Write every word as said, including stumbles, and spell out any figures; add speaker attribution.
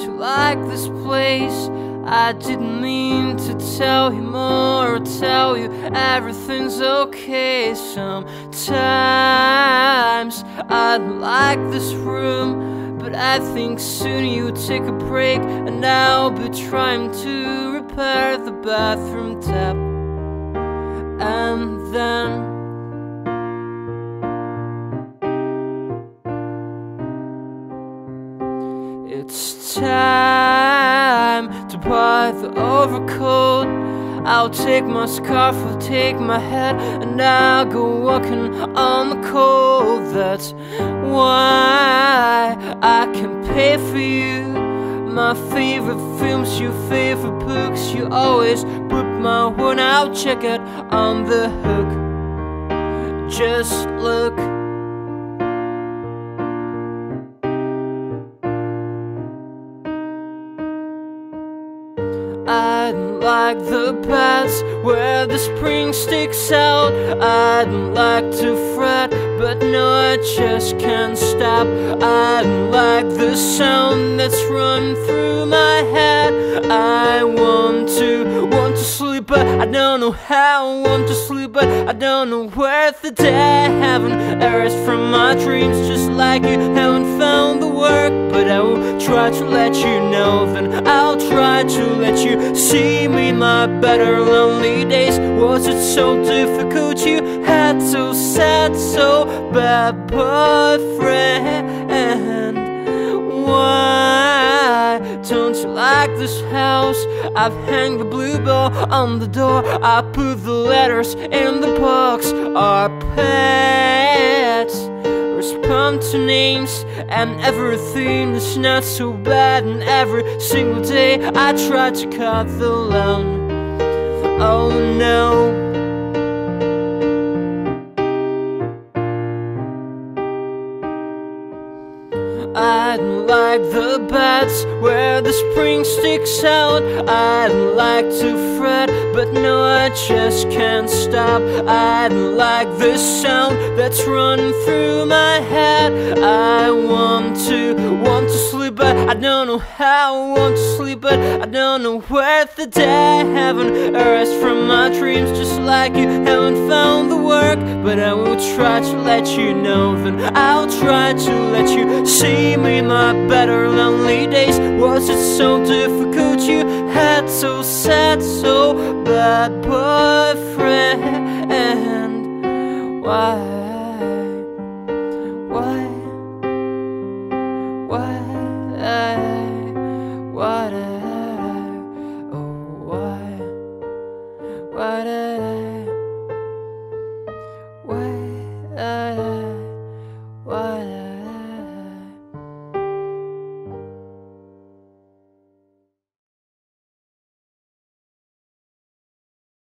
Speaker 1: you like this place? I didn't mean to tell you more or tell you everything's okay. Sometimes I like this room, but I think soon you take a break, and I'll be trying to repair the bathroom tap. And then it's time to buy the overcoat. I'll take my scarf, I'll take my hat, and I'll go walking on the cold. That's why I can pay for you. My favorite films, your favorite books, you always put my one out, check it on the hook. Just look. I don't like the paths where the spring sticks out. I don't like to fret, but no, I just can't stop. I don't like the sound that's run through my head. I want to, want to sleep, but I don't know how. I want to sleep, but I don't know where the day. I haven't erased from my dreams, just like you haven't found the work. But I will try to let you know, then I'll try to let you see me in my better lonely days. Was it so difficult? You had so sad, so bad boyfriend. Why don't you like this house? I've hung the blue ball on the door, I put the letters in the box. Our pets respond to names, and everything is not so bad. And every single day I try to cut the lawn. Oh no, I don't like the beds where the spring sticks out. I don't like to fret, but no, I just can't stop. I don't like the sound that's running through my head. I want to, want to sleep, but I don't know how. I want to sleep, but I don't know where the day. I haven't erased from my dreams, just like you haven't found the work. But I will try to let you know, then I'll try to let you see me in my better lonely days. Was it so difficult? You had so sad, so bad boyfriend. Why?